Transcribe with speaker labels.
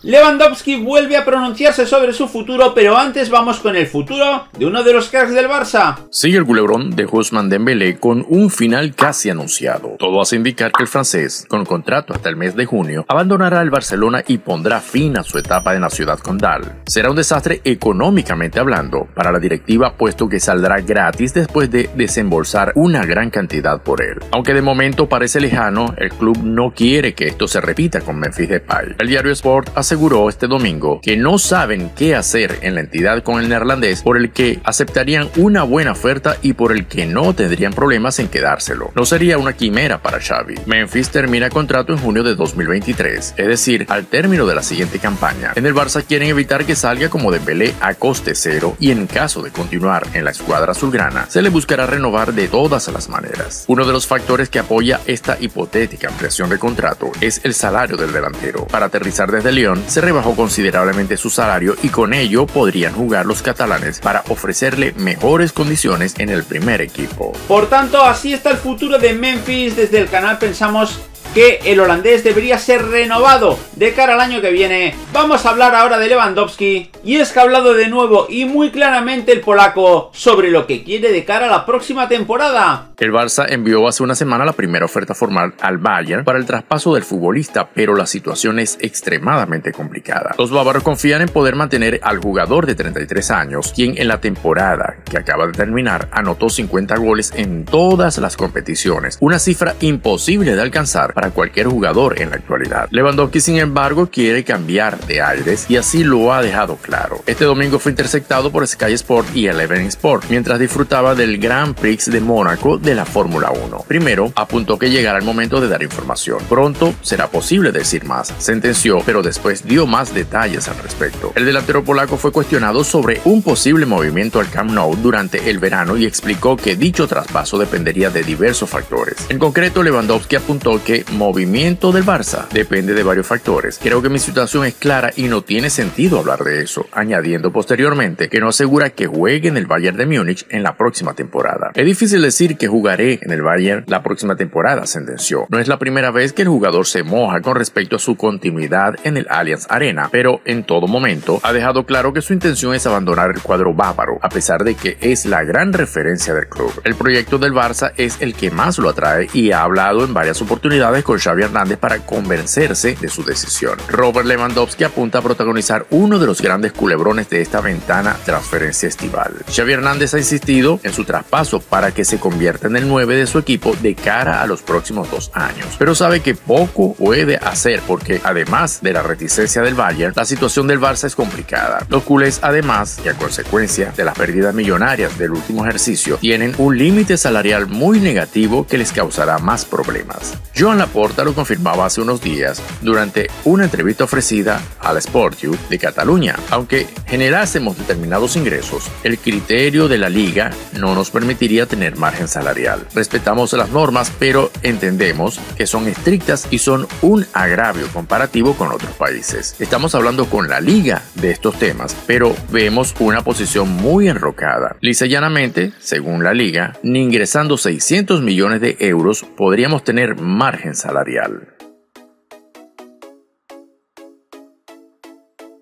Speaker 1: Lewandowski vuelve a pronunciarse sobre su futuro, pero antes vamos con el futuro de uno de los cracks del Barça.
Speaker 2: Sigue el culebrón de Ousmane Dembélé con un final casi anunciado. Todo hace indicar que el francés, con contrato hasta el mes de junio, abandonará el Barcelona y pondrá fin a su etapa en la ciudad condal. Será un desastre económicamente hablando para la directiva, puesto que saldrá gratis después de desembolsar una gran cantidad por él. Aunque de momento parece lejano, el club no quiere que esto se repita con Memphis Depay. El diario Sport aseguró este domingo que no saben qué hacer en la entidad con el neerlandés, por el que aceptarían una buena oferta y por el que no tendrían problemas en quedárselo. No sería una quimera para Xavi. Memphis termina contrato en junio de 2023, es decir, al término de la siguiente campaña. En el Barça quieren evitar que salga como Dembélé a coste cero y en caso de continuar en la escuadra azulgrana, se le buscará renovar de todas las maneras. Uno de los factores que apoya esta hipotética ampliación de contrato es el salario del delantero. Para aterrizar desde Lyon, se rebajó considerablemente su salario y con ello podrían jugar los catalanes para ofrecerle mejores condiciones en el primer equipo.
Speaker 1: Por tanto, así está el futuro de Memphis. Desde el canal pensamos que el holandés debería ser renovado de cara al año que viene. Vamos a hablar ahora de Lewandowski, y es que ha hablado de nuevo y muy claramente el polaco sobre lo que quiere de cara a la próxima temporada.
Speaker 2: El Barça envió hace una semana la primera oferta formal al Bayern para el traspaso del futbolista, pero la situación es extremadamente complicada. Los bávaros confían en poder mantener al jugador de 33 años, quien en la temporada que acaba de terminar anotó 50 goles en todas las competiciones, una cifra imposible de alcanzar para cualquier jugador en la actualidad. Lewandowski, sin embargo, quiere cambiar de aires y así lo ha dejado claro. Este domingo fue interceptado por Sky Sport y Eleven Sport mientras disfrutaba del Grand Prix de Mónaco de la Fórmula 1. Primero, apuntó que llegará el momento de dar información. Pronto será posible decir más, sentenció, pero después dio más detalles al respecto. El delantero polaco fue cuestionado sobre un posible movimiento al Camp Nou durante el verano y explicó que dicho traspaso dependería de diversos factores. En concreto, Lewandowski apuntó que movimiento del Barça depende de varios factores. Creo que mi situación es clara y no tiene sentido hablar de eso, añadiendo posteriormente que no asegura que juegue en el Bayern de Múnich en la próxima temporada. Es difícil decir que jugaré en el Bayern la próxima temporada, sentenció. No es la primera vez que el jugador se moja con respecto a su continuidad en el Allianz Arena, pero en todo momento ha dejado claro que su intención es abandonar el cuadro bávaro, a pesar de que es la gran referencia del club. El proyecto del Barça es el que más lo atrae y ha hablado en varias oportunidades con Xavi Hernández para convencerse de su decisión. Robert Lewandowski apunta a protagonizar uno de los grandes culebrones de esta ventana transferencia estival. Xavi Hernández ha insistido en su traspaso para que se convierta en el 9 de su equipo de cara a los próximos 2 años, pero sabe que poco puede hacer porque, además de la reticencia del Bayern, la situación del Barça es complicada. Los culés, además, y a consecuencia de las pérdidas millonarias del último ejercicio, tienen un límite salarial muy negativo que les causará más problemas. Joan Laporta lo confirmaba hace unos días durante una entrevista ofrecida al Sportiu de Cataluña. Aunque generásemos determinados ingresos, el criterio de la liga no nos permitiría tener margen salarial. Respetamos las normas, pero entendemos que son estrictas y son un agravio comparativo con otros países. Estamos hablando con la liga de estos temas, pero vemos una posición muy enrocada. Lisa y llanamente, según la liga, ni ingresando 600 millones de euros podríamos tener margen salarial.